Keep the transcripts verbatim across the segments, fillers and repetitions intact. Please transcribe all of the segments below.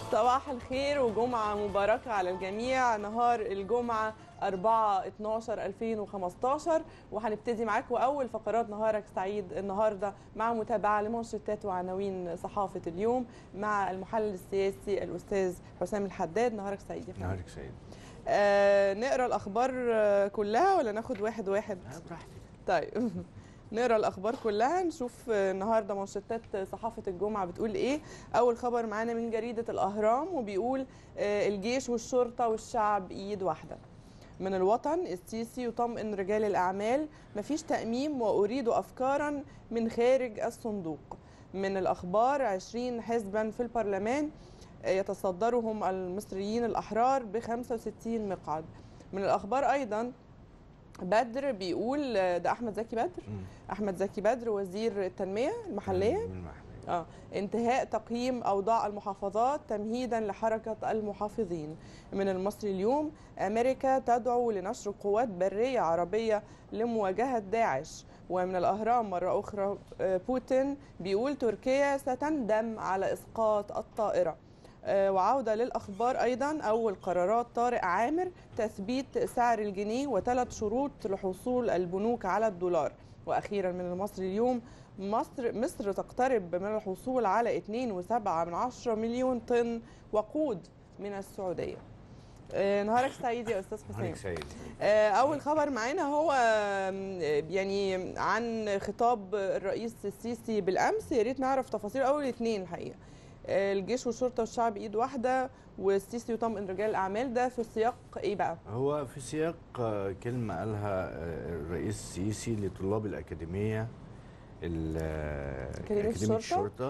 صباح الخير وجمعة مباركة على الجميع. نهار الجمعة أربعة اتناشر ألفين وخمستاشر، وهنبتدي معاكم أول فقرات نهارك سعيد النهاردة مع متابعة لمنشطات وعناوين صحافة اليوم مع المحلل السياسي الأستاذ حسام الحداد. نهارك سعيد يا فندم. نهارك سعيد. آه نقرأ الأخبار كلها ولا ناخد واحد واحد؟ براحتك. طيب نقرا الاخبار كلها، نشوف النهارده منشطات صحافه الجمعه بتقول ايه. اول خبر معانا من جريده الاهرام وبيقول الجيش والشرطه والشعب ايد واحده. من الوطن السيسي يطمئن رجال الاعمال، مفيش تاميم واريد افكارا من خارج الصندوق. من الاخبار عشرين حزبا في البرلمان يتصدرهم المصريين الاحرار ب خمسة وستين مقعد. من الاخبار ايضا بدر بيقول، ده احمد زكي بدر م. احمد زكي بدر وزير التنميه المحليه اه انتهاء تقييم اوضاع المحافظات تمهيدا لحركه المحافظين. من المصري اليوم امريكا تدعو لنشر قوات بريه عربيه لمواجهه داعش. ومن الاهرام مره اخرى بوتين بيقول تركيا ستندم على اسقاط الطائره. وعودة للأخبار أيضا، أول قرارات طارق عامر تثبيت سعر الجنيه وثلاث شروط لحصول البنوك على الدولار. وأخيرا من المصري اليوم مصر مصر تقترب من الحصول على اثنين وسبعة من عشرة مليون طن وقود من السعودية. نهارك سعيد يا أستاذ حسام. نهارك سعيد. أول خبر معانا هو يعني عن خطاب الرئيس السيسي بالأمس، يا ريت نعرف تفاصيل أول اثنين الحقيقة. الجيش والشرطه والشعب ايد واحده والسيسي يطمئن رجال الاعمال، ده في سياق ايه بقى؟ هو في سياق كلمه قالها الرئيس السيسي لطلاب الاكاديميه اكاديميه الشرطه, الشرطة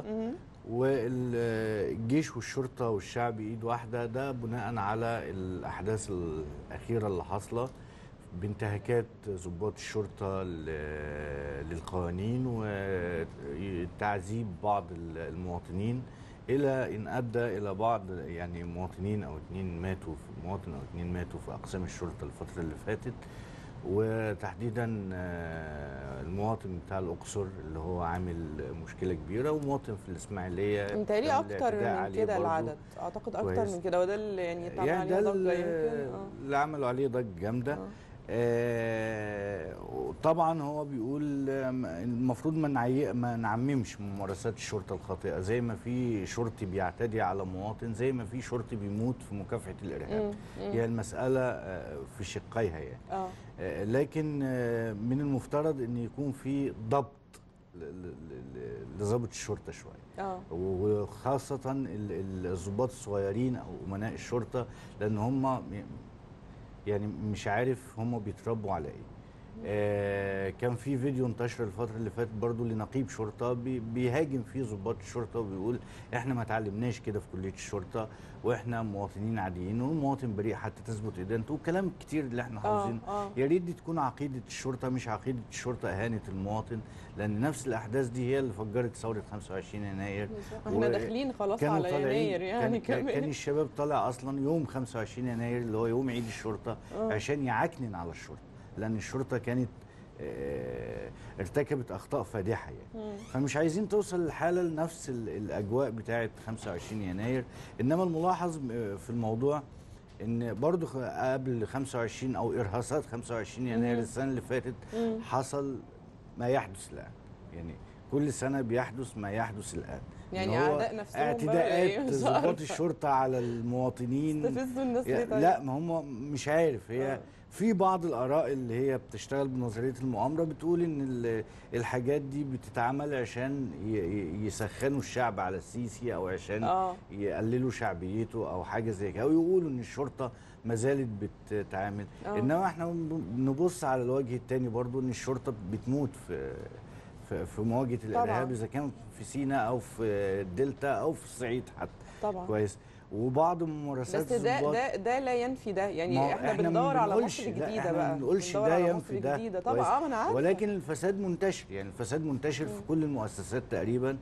والجيش والشرطه والشعب ايد واحده. ده بناء على الاحداث الاخيره اللي حاصله بانتهاكات ضباط الشرطه للقوانين وتعذيب بعض المواطنين، الى ان ادى الى بعض يعني مواطنين او اثنين ماتوا في مواطن او اثنين ماتوا في اقسام الشرطه الفتره اللي فاتت، وتحديدا المواطن بتاع الاقصر اللي هو عامل مشكله كبيره، ومواطن في الاسماعيليه. متهيألي اكتر من كده العدد، اعتقد اكتر كويس. من كده، وده اللي يعني اتعمل يعني عليه ضجه يمكن اه اللي عملوا عليه ضجه جامده. اه آه طبعا هو بيقول المفروض ما نعي... ما نعممش ممارسات الشرطه الخاطئه، زي ما في شرطي بيعتدي على مواطن، زي ما في شرطي بيموت في مكافحه الارهاب. هي المساله في شقيها يعني. آه. آه لكن آه من المفترض ان يكون في ضبط لضابط الشرطه شويه، اه وخاصه الضباط الصغيرين او امناء الشرطه، لان هم يعني مش عارف هم بيتربوا على ايه. آه كان في فيديو انتشر الفتره اللي فاتت برضو لنقيب شرطه بي بيهاجم فيه ضباط الشرطه وبيقول احنا ما اتعلمناش كده في كليه الشرطه، واحنا مواطنين عاديين، والمواطن بريء حتى تثبت ادانته، وكلام كتير اللي احنا حافظينه. يا ريت دي تكون عقيده الشرطه، مش عقيده الشرطه اهانه المواطن، لان نفس الاحداث دي هي اللي فجرت ثوره خمسة وعشرين يناير. احنا داخلين خلاص على يناير يعني. كان, كان الشباب طالع اصلا يوم خمسة وعشرين يناير اللي هو يوم عيد الشرطه أوه. عشان يعكنن على الشرطه، لان الشرطه كانت اه ارتكبت اخطاء فادحه يعني. مم. فمش عايزين توصل للحاله لنفس الاجواء بتاعه خمسة وعشرين يناير. انما الملاحظ في الموضوع ان برضو قبل خمسة وعشرين او ارهاصات خمسة وعشرين يناير السنه اللي فاتت مم. حصل ما يحدث الان، يعني كل سنه بيحدث ما يحدث الان، يعني اعداء نفسهم اعتداءات ضباط الشرطه على المواطنين. استفزوا الناس ليه؟ طيب لا ما هم مش عارف، هي آه. في بعض الاراء اللي هي بتشتغل بنظريه المؤامره بتقول ان الحاجات دي بتتعمل عشان يسخنوا الشعب على السيسي، او عشان آه. يقللوا شعبيته او حاجه زي كده، او يقولوا ان الشرطه ما زالت بتتعامل. آه. انما احنا بنبص على الوجه الثاني برضو، ان الشرطه بتموت في في مواجهه الارهاب، اذا كان في سيناء او في الدلتا او في الصعيد حتى. طبعا كويس. وبعض ممارسات بس ده ده ده لا ينفي ده، يعني احنا, احنا بندور على مصر جديده بقى، ما بنقولش ده ينفي ده طبعا. اه انا عارفه، ولكن الفساد منتشر، يعني الفساد منتشر م. في كل المؤسسات تقريبا.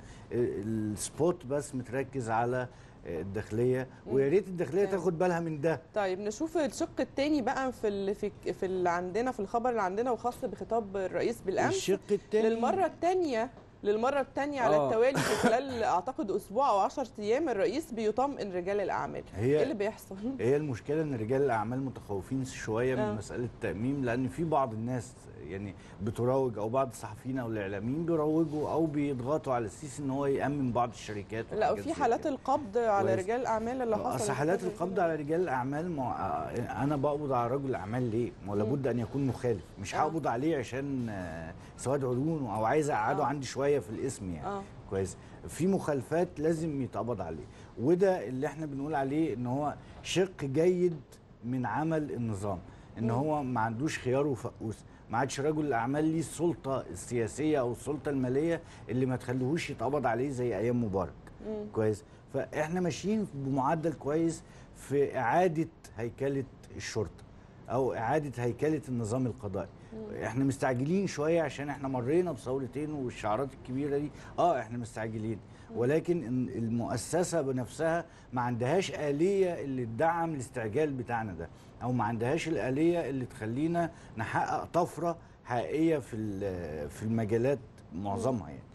السبوت بس متركز على الداخليه، ويا ريت الداخليه تاخد بالها من ده. طيب نشوف الشق الثاني بقى في اللي في, في اللي عندنا في الخبر اللي عندنا، وخاص بخطاب الرئيس بالامس. الشق الثاني للمره الثانيه للمره الثانيه على آه. التوالي في خلال اعتقد اسبوع او عشرة ايام الرئيس بيطمئن رجال الاعمال. هي ايه اللي بيحصل؟ هي المشكله ان رجال الاعمال متخوفين شويه من آه. مساله التاميم، لان في بعض الناس يعني بتروج، او بعض الصحفيين او الاعلاميين بيروجوا او بيضغطوا على السيسي ان هو يامن بعض الشركات. لا، وفي حالات القبض على كويس. رجال الاعمال اللي حصلت. اصل حالات القبض على رجال الاعمال، ما انا بقبض على رجل الاعمال ليه؟ ما هو لابد ان يكون مخالف، مش آه. هقبض عليه عشان آه، سواد عيون او عايز اقعده آه. عندي شويه في الاسم يعني. آه. كويس. في مخالفات لازم يتقبض عليه، وده اللي احنا بنقول عليه ان هو شق جيد من عمل النظام، ان مم. هو ما عندوش خيار وفقوس، ما عادش رجل الاعمال ليه السلطه السياسيه او السلطه الماليه اللي ما تخليهوش يتقبض عليه زي ايام مبارك. مم. كويس. فاحنا ماشيين بمعدل كويس في اعاده هيكله الشرطه او اعاده هيكله النظام القضائي. مم. احنا مستعجلين شويه عشان احنا مرينا بثورتين والشعارات الكبيره دي، اه احنا مستعجلين، ولكن المؤسسه بنفسها ما عندهاش آلية اللي تدعم الاستعجال بتاعنا ده، او ما عندهاش الآلية اللي تخلينا نحقق طفره حقيقيه في في المجالات معظمها يعني.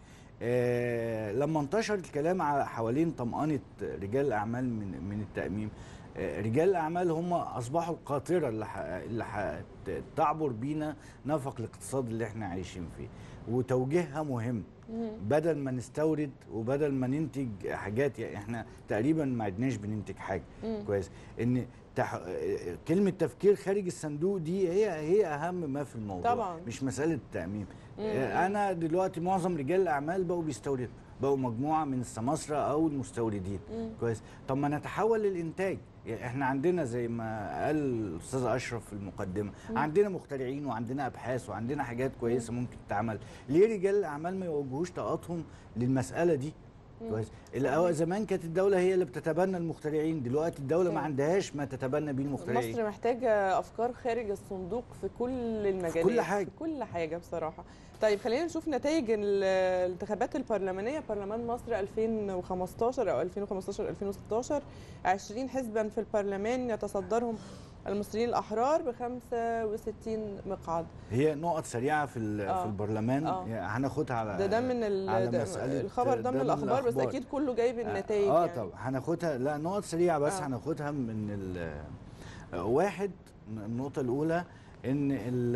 آه لما انتشر الكلام على حوالين طمأنة رجال الأعمال من من التأميم، آه رجال الأعمال هم أصبحوا القاطرة اللي ح... اللي هتعبر بينا نفق الاقتصاد اللي احنا عايشين فيه، وتوجيهها مهم. بدل ما نستورد وبدل ما ننتج حاجات، يعني احنا تقريبا ما عدناش بننتج حاجة. مم. كويس. ان تح... كلمة تفكير خارج الصندوق دي هي هي أهم ما في الموضوع. طبعا. مش مسألة التأميم. انا دلوقتي معظم رجال الاعمال بقوا بيستوردوا، بقوا مجموعه من السماسره او المستوردين. مم. كويس. طب ما نتحول للانتاج، يعني احنا عندنا زي ما قال الاستاذ اشرف في المقدمه، مم. عندنا مخترعين وعندنا ابحاث وعندنا حاجات كويسه ممكن تتعمل، ليه رجال الاعمال ما يوجهوش طاقتهم للمساله دي؟ كويس. زمان كانت الدوله هي اللي بتتبنى المخترعين، دلوقتي الدوله ما عندهاش ما تتبنى بيه المخترعين. مصر محتاجه افكار خارج الصندوق في كل المجالات، في كل حاجه، في كل حاجه بصراحه. طيب خلينا نشوف نتائج الانتخابات البرلمانيه. برلمان مصر ألفين وخمستاشر او ألفين وخمستاشر ألفين وستاشر، عشرين حزبا في البرلمان يتصدرهم المصريين الاحرار ب خمسة وستين مقعد. هي نقط سريعه في آه. في البرلمان آه. هناخدها على ده ده من على مسألة الخبر ده من الاخبار، بس اكيد كله جايب النتائج. اه يعني. طبعا هناخدها، لا نقط سريعه بس. آه. هناخدها من واحد. النقطه الاولى ان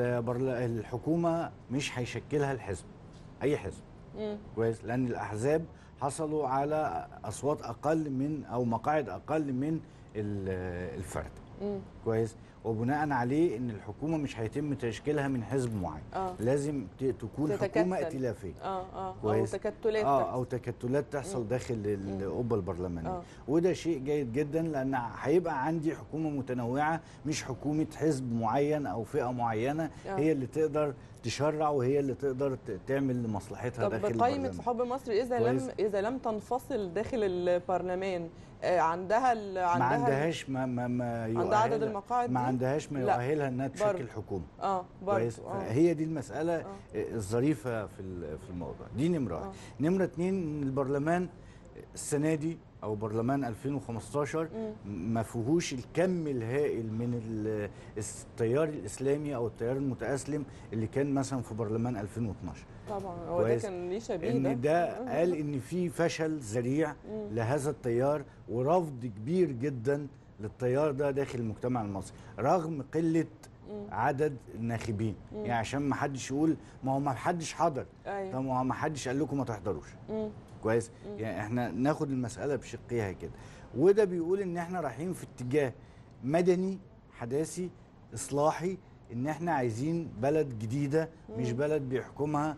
الحكومه مش هيشكلها الحزب، اي حزب. مم. كويس. لان الاحزاب حصلوا على اصوات اقل من او مقاعد اقل من الفرد. مم. كويس. وبناء عليه ان الحكومه مش هيتم تشكيلها من حزب معين. آه. لازم تكون تتكتل. حكومه ائتلافيه. اه اه كويس. او تكتلات اه او تكتلات تحصل مم. داخل القبه البرلمانيه. آه. وده شيء جيد جدا، لان هيبقى عندي حكومه متنوعه، مش حكومه حزب معين او فئه معينه. آه. هي اللي تقدر تشرع وهي اللي تقدر تعمل لمصلحتها داخل البرلمان. طب قائمه صحاب مصر اذا كويس. لم اذا لم تنفصل داخل البرلمان، عندها عندها ما عندهاش ما ما, ما عندها عدد المقاعد ما عندهاش ما يؤهلها انها تشكل حكومه. اه كويس. فهي دي المساله آه. الظريفه في في الموضوع دي. نمره آه. نمره اتنين، البرلمان السنه دي او برلمان ألفين وخمستاشر ما فيهوش الكم الهائل من التيار الاسلامي او التيار المتاسلم اللي كان مثلا في برلمان ألفين واثناشر. طبعا هو ده كان ليه شبيه. ان ده قال ان في فشل ذريع لهذا التيار ورفض كبير جدا للتيار ده داخل المجتمع المصري رغم قله عدد الناخبين. يعني عشان ما حدش يقول ما هو ما حدش حضر. أيوة. طب ما هو ما حدش قال لكم ما تحضروش. مم. كويس. مم. يعني احنا ناخد المساله بشقيها كده، وده بيقول ان احنا رايحين في اتجاه مدني حداثي اصلاحي، ان احنا عايزين بلد جديده. مم. مش بلد بيحكمها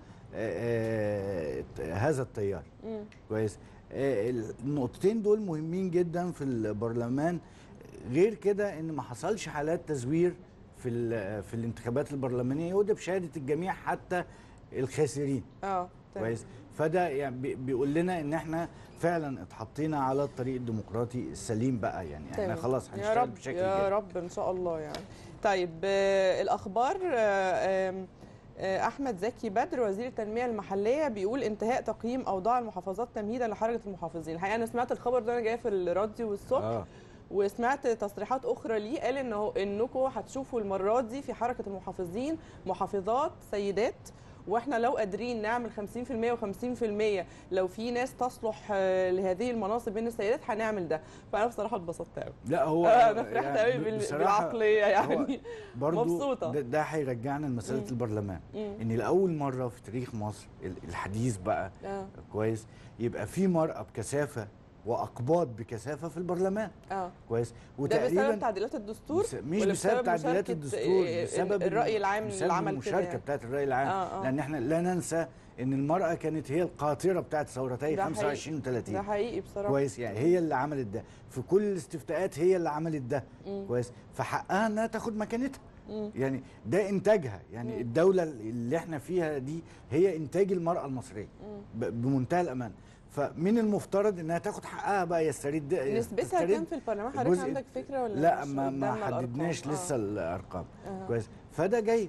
آآ آآ هذا التيار. مم. كويس. النقطتين دول مهمين جدا في البرلمان. غير كده ان ما حصلش حالات تزوير في في الانتخابات البرلمانيه، وده بشهاده الجميع حتى الخاسرين. اه كويس. فده يعني بيقول لنا ان احنا فعلا اتحطينا على الطريق الديمقراطي السليم بقى. يعني احنا خلاص هنشتغل بشكل جديد. يا رب ان شاء الله. يعني طيب آه الاخبار. آه آه احمد زكي بدر وزير التنميه المحليه بيقول انتهاء تقييم اوضاع المحافظات تمهيدا لحركه المحافظين. الحقيقه انا سمعت الخبر ده، انا جايه في الراديو الصبح. آه. وسمعت تصريحات اخرى ليه، قال انه انكم هتشوفوا المره دي في حركه المحافظين محافظات سيدات واحنا لو قادرين نعمل خمسين في المية وخمسين في المية لو في ناس تصلح لهذه المناصب من السيدات هنعمل ده. فانا بصراحه اتبسطت قوي. لا هو انا فرحت قوي يعني بالعقليه يعني مبسوطه. ده, ده هيرجعنا لمساله مم. البرلمان. مم. ان لاول مره في تاريخ مصر الحديث بقى آه. كويس يبقى في مرأة بكثافه واقباط بكثافه في البرلمان. اه كويس. وتقريبا ده بسبب تعديلات الدستور؟ مش بسبب تعديلات الدستور، بسبب الراي العام اللي عمل كده، المشاركه يعني. بتاعت الراي العام. آه آه. لان احنا لا ننسى ان المراه كانت هي القاطره بتاعت ثورتي خمسة وعشرين وثلاثين. ده حقيقي بصراحه. كويس، يعني هي اللي عملت ده في كل الاستفتاءات، هي اللي عملت ده. مم. كويس، فحقها انها تاخد مكانتها. مم. يعني ده انتاجها، يعني مم. الدوله اللي احنا فيها دي هي انتاج المراه المصريه بمنتهى الامان. فمن المفترض انها تاخد حقها بقى. يسترد نسبتها كام في البرلمان؟ حضرتك عندك فكره ولا لا؟ ما ما حددناش لسه آه. الارقام. آه. كويس، فده جيد.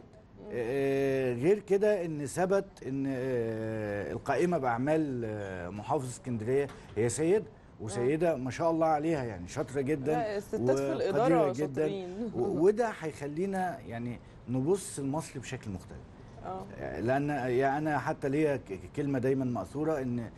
آه غير كده ان ثبت ان آه القائمه باعمال آه محافظ اسكندريه هي سيده، وسيده ما شاء الله عليها، يعني شاطره جدا. لا الستات في الاداره جدا. وده هيخلينا يعني نبص لمصر بشكل مختلف. اه لان يعني انا حتى ليا كلمه دايما ماثوره ان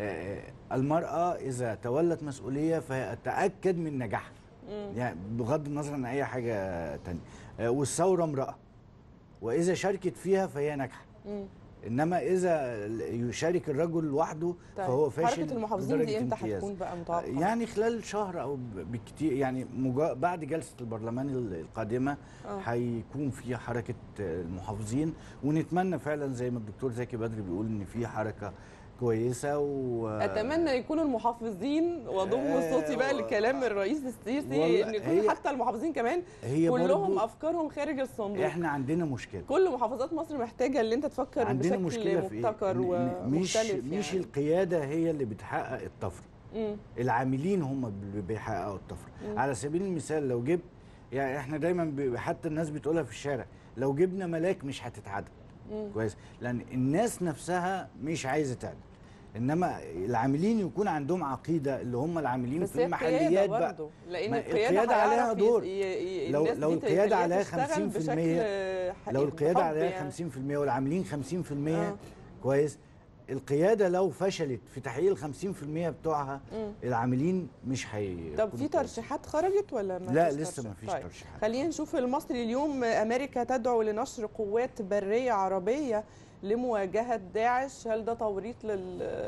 المرأة إذا تولت مسؤولية فهي تأكد من نجاحها، يعني بغض النظر عن أي حاجة تانية. والثورة امرأة، وإذا شاركت فيها فهي ناجحة. إنما إذا يشارك الرجل لوحده طيب. فهو فاشل. حركة المحافظين دي إمتى هتكون بقى متوقع؟ يعني خلال شهر أو بالكتير، يعني بعد جلسة البرلمان القادمة هيكون في حركة المحافظين، ونتمنى فعلا زي ما الدكتور زكي بدري بيقول إن في حركة كويسه. و اتمنى يكونوا المحافظين، واضم صوتي بقى لكلام الرئيس السيسي، ان يكون حتى المحافظين كمان كلهم افكارهم خارج الصندوق. احنا عندنا مشكله، كل محافظات مصر محتاجه ان انت تفكر عندنا بشكل مبتكر ومختلف. مش يعني. مش القياده هي اللي بتحقق الطفره، العاملين هم اللي بيحققوا الطفره. على سبيل المثال لو جبت، يعني احنا دايما حتى الناس بتقولها في الشارع، لو جبنا ملاك مش هتتعدل. مم. كويس، لان الناس نفسها مش عايزه تعدل، انما العاملين يكون عندهم عقيده، اللي هم العاملين في المحليات بقى، لان القياده, القيادة عليها دور. لو لو القياده عليها خمسين في المية، لو القياده عليها يعني. خمسين في المية والعاملين خمسين في المية. آه. كويس، القياده لو فشلت في تحقيق ال خمسين في المية بتوعها، مم. العاملين مش هي. طب في ترشيحات خرجت ولا ما؟ لا لسه ما فيش طيب. ترشيحات. خلينا نشوف المصري اليوم. امريكا تدعو لنشر قوات بريه عربيه لمواجهه داعش. هل ده توريط لل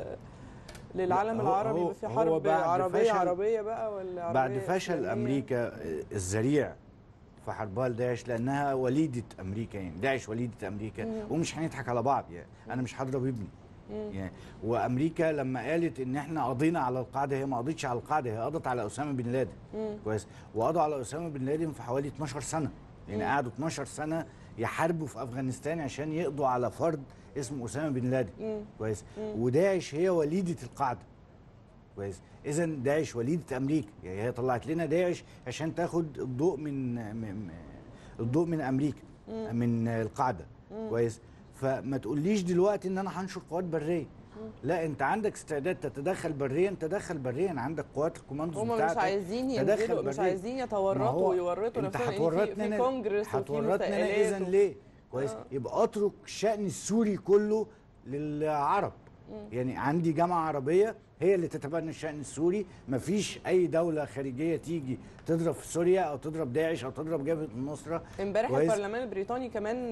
للعالم العربي في حرب عربيه عربيه بقى ولا عربية بعد فشل إسلامية؟ امريكا الذريع في حربها لداعش، لانها وليده امريكا، يعني داعش وليده امريكا. مم. ومش هنضحك على بعض، يعني انا مش هضرب ابني. يعني وامريكا لما قالت ان احنا قضينا على القاعده، هي ما قضتش على القاعده، هي قضت على اسامه بن لادن. كويس، وقضوا على اسامه بن لادن في حوالي اتناشر سنه، يعني مم. قعدوا اتناشر سنه يحاربوا في افغانستان عشان يقضوا على فرد اسمه اسامه بن لادن. كويس، وداعش هي وليده القاعده. كويس، اذا داعش وليده امريكا، يعني هي طلعت لنا داعش عشان تاخد الضوء من, من الضوء من امريكا، مم. من القاعده. مم. كويس، فما تقوليش دلوقتي ان انا هنشر قوات بريه. لا، انت عندك استعداد تتدخل بريا، تدخل بريا. عندك قوات الكوماندوز بتاعتك. هم مش عايزين ينزلوا، مش عايزين يتورطوا ويورطوا نفسهم في, في كونجرس وفي هتورطنا اذا ليه؟ كويس، آه. يبقى اترك الشأن السوري كله للعرب. مم. يعني عندي جامعه عربيه هي اللي تتبنى الشأن السوري، مفيش اي دوله خارجيه تيجي تضرب في سوريا او تضرب داعش او تضرب جبهه النصره. امبارح البرلمان البريطاني كمان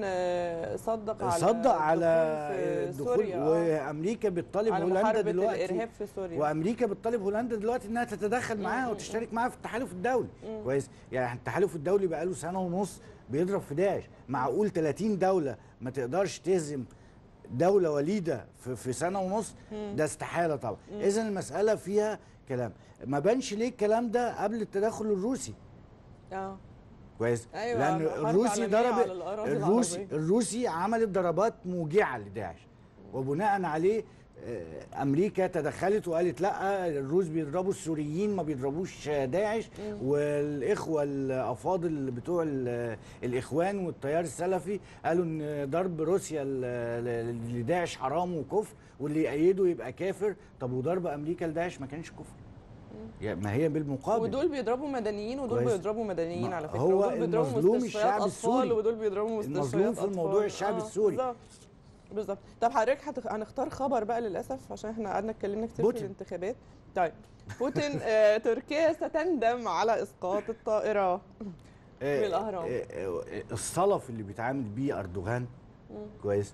صدق على صدق على الدخول، وامريكا بتطالب هولندا دلوقتي الارهاب في سوريا، وامريكا بتطالب هولندا دلوقتي انها تتدخل معاها وتشترك معاها في التحالف الدولي. مم. كويس، يعني التحالف الدولي بقى له سنه ونص بيضرب في داعش. معقول ثلاثين دوله ما تقدرش تهزم دولة وليدة في, في سنة ونص؟ ده استحالة طبعا. إذا المسألة فيها كلام. ما بانش ليه الكلام ده قبل التدخل الروسي؟ اه كويس، أيوة، لأن الروسي ضرب الروسي الروسي عملت ضربات موجعة لداعش، وبناء عليه امريكا تدخلت وقالت لا، الروس بيضربوا السوريين ما بيضربوش داعش. مم. والاخوه الافاضل بتوع الاخوان والتيار السلفي قالوا ان ضرب روسيا لداعش حرام وكفر، واللي يأيده يبقى كافر. طب وضرب امريكا لداعش ما كانش كفر؟ يعني ما هي بالمقابل. ودول بيضربوا مدنيين ودول كويس. بيضربوا مدنيين على فكره. هو المظلوم الشعب السوري، ودول بيضربوا مستشفيات المظلوم في الموضوع الشعب آه. السوري. بالظبط بالظبط. طب حضرتك هتخ... هنختار خبر بقى للاسف عشان احنا قعدنا اتكلمنا كتير بوتين. في الانتخابات. طيب بوتين آه، تركيا ستندم على اسقاط الطائره من الاهرام. الصلف اللي بيتعامل بيه اردوغان كويس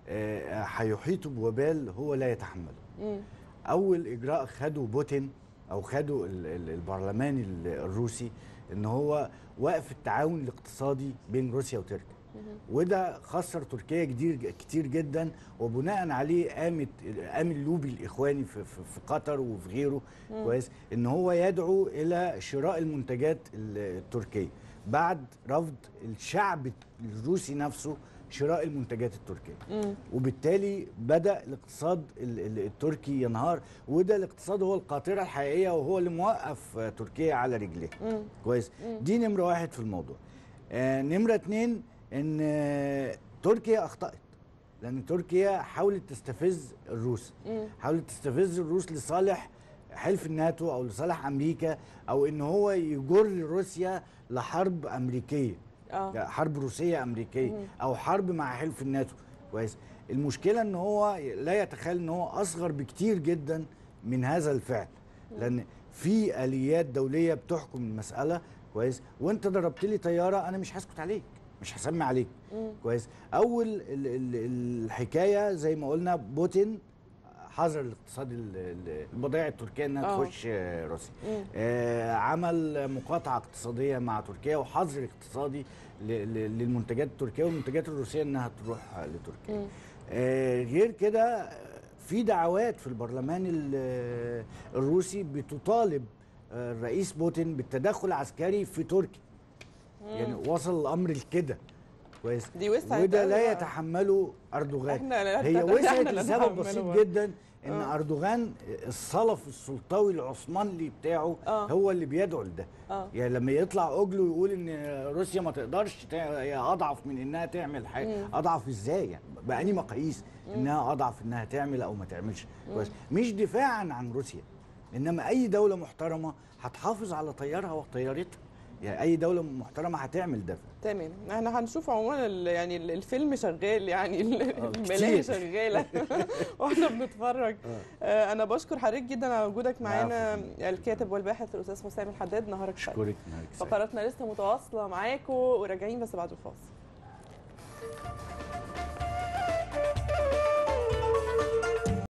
هيحيطه بوبال هو لا يتحمله. مم. اول اجراء خده بوتين او خده البرلمان الروسي ان هو وقف التعاون الاقتصادي بين روسيا وتركيا، وده خسر تركيا كتير كتير جدا، وبناء عليه قامت قام اللوبي الاخواني في, في, في قطر وفي غيره كويس ان هو يدعو الى شراء المنتجات التركيه بعد رفض الشعب الروسي نفسه شراء المنتجات التركيه. مم. وبالتالي بدا الاقتصاد التركي ينهار، وده الاقتصاد هو القاطره الحقيقيه وهو اللي موقف تركيا على رجليها. كويس. مم. دي نمره واحد في الموضوع. آه نمره اتنين ان آه تركيا اخطات، لان تركيا حاولت تستفز الروس. مم. حاولت تستفز الروس لصالح حلف الناتو او لصالح امريكا، او ان هو يجر روسيا لحرب امريكيه. اه حرب روسيه امريكيه مم. او حرب مع حلف الناتو. كويس. المشكله ان هو لا يتخيل ان هو اصغر بكتير جدا من هذا الفعل، مم. لان في اليات دوليه بتحكم المساله. كويس. وانت ضربت لي طياره انا مش هسكت عليك، مش هسمي عليك. مم. كويس. اول ال ال الحكايه زي ما قلنا بوتين حظر الاقتصاد البضائع التركيه انها أوه. تخش روسيا. آه عمل مقاطعه اقتصاديه مع تركيا وحظر اقتصادي للمنتجات التركيه والمنتجات الروسيه انها تروح لتركيا. آه غير كده في دعوات في البرلمان الروسي بتطالب الرئيس بوتين بالتدخل العسكري في تركيا. مم. يعني وصل الامر لكده. كويس. دي وسعت وده لا يتحمله اردوغان. هي وسعت لسبب بسيط جدا ان آه. اردوغان الصلف السلطوي العثماني بتاعه آه. هو اللي بيدعو لده. آه. يعني لما يطلع اوجلو ويقول ان روسيا ما تقدرش هي اضعف من انها تعمل حاجه، مم. اضعف ازاي يعني؟ بأني مقاييس انها اضعف انها تعمل او ما تعملش. كويس. مش دفاعا عن روسيا، انما اي دوله محترمه هتحافظ على طيارها وطيارتها. يعني اي دوله محترمه هتعمل ده. تمام. احنا هنشوف عموما يعني الفيلم شغال، يعني الملاهي شغاله واحنا بنتفرج. آه. انا بشكر حضرتك جدا على وجودك معانا، الكاتب والباحث الاستاذ حسام الحداد. نهارك سعيد. اشكرك. فقراتنا لسه متواصله معاكم وراجعين بس بعد الفاصل.